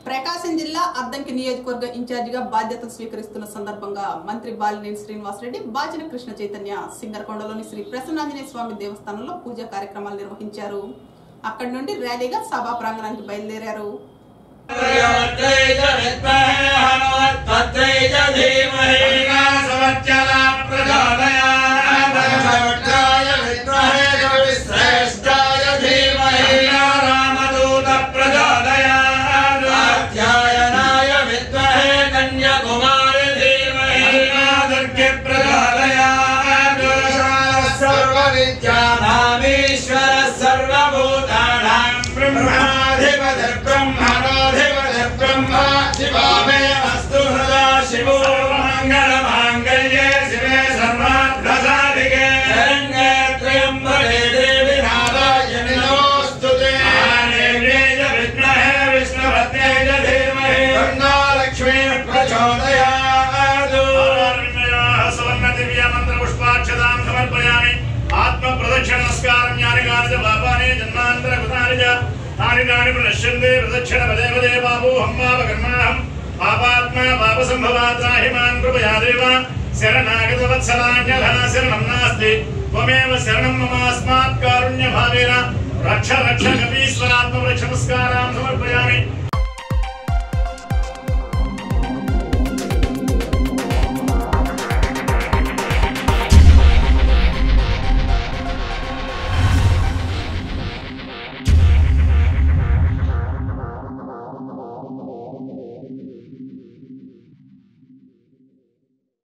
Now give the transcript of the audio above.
ప్రకాశం జిల్లా అద్దంకి నియోజకవర్గ ఇన్ఛార్జిగా బాధ్యతలు స్వీకరిస్తున్న సందర్భంగా మంత్రి బాలినేని శ్రీనివాసరెడ్డి బాచిన కృష్ణ చైతన్య సింగరకొండలోని శ్రీ ప్రసన్నాంజనేయ స్వామి దేవస్థానంలో పూజా కార్యక్రమాలు నిర్వహించారు. అక్కడి నుండి ర్యాలీగా సభా ప్రాంగణానికి బయలుదేరారు. नमस्कार प्रदक्षिण पदे पदे बाबू हम पापात्मा पाप संभवात्राहिमान् कृपया देव शरणागत वत्सलान्यधः शरणं नास्ति त्वमेव शरणं ममास्मात् कारुण्यभावेन रक्ष रक्ष कपीश्वरात्मवृक्ष नमस्कारान् समर्पयामि।